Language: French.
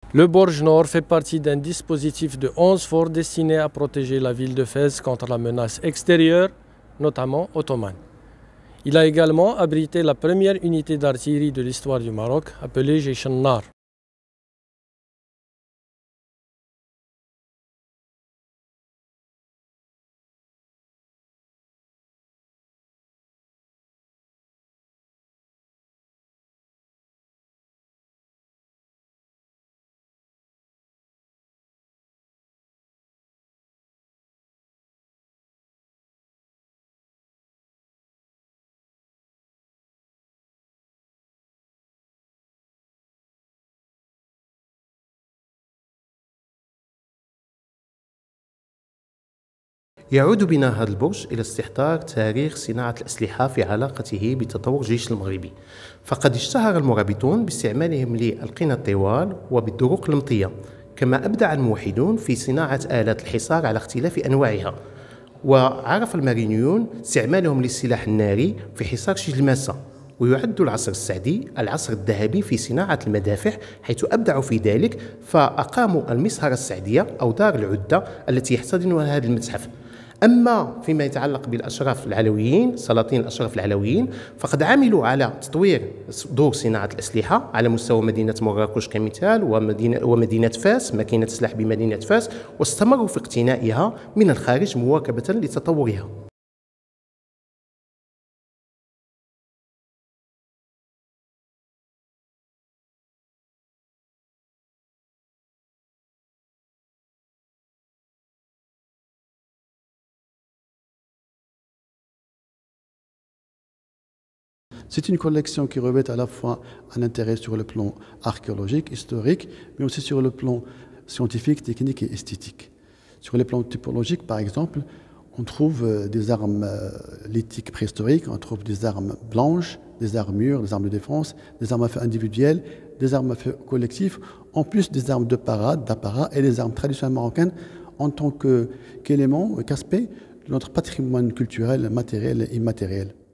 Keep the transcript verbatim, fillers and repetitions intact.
Le Borj Nord fait partie d'un dispositif de onze forts destinés à protéger la ville de Fès contre la menace extérieure, notamment ottomane. Il a également abrité la première unité d'artillerie de l'histoire du Maroc, appelée Jeish al-Nar. يعود بنا هذا البرج إلى استحضار تاريخ صناعة الأسلحة في علاقته بتطور الجيش المغربي، فقد اشتهر المرابطون باستعمالهم للقنا الطوال وبالدروق المطية، كما أبدع الموحدون في صناعة آلات الحصار على اختلاف أنواعها، وعرف المارينيون استعمالهم للسلاح الناري في حصار شجلماسة. ويعد العصر السعدي العصر الذهبي في صناعة المدافع، حيث أبدعوا في ذلك فأقاموا المسهرة السعدية أو دار العدة التي يحتضنها هذا المتحف. أما فيما يتعلق بالأشراف العلويين، سلاطين الأشراف العلويين، فقد عملوا على تطوير دور صناعة الأسلحة على مستوى مدينة مراكش كمثال، ومدينة, ومدينة فاس، ماكينة سلاح بمدينة فاس، واستمروا في اقتنائها من الخارج مواكبة لتطورها. C'est une collection qui revêt à la fois un intérêt sur le plan archéologique, historique, mais aussi sur le plan scientifique, technique et esthétique. Sur les plans typologiques, par exemple, on trouve des armes lithiques préhistoriques, on trouve des armes blanches, des armures, des armes de défense, des armes à feu individuelles, des armes à feu collectifs, en plus des armes de parade, d'apparat et des armes traditionnelles marocaines en tant qu'éléments, qu'aspect de notre patrimoine culturel, matériel et immatériel.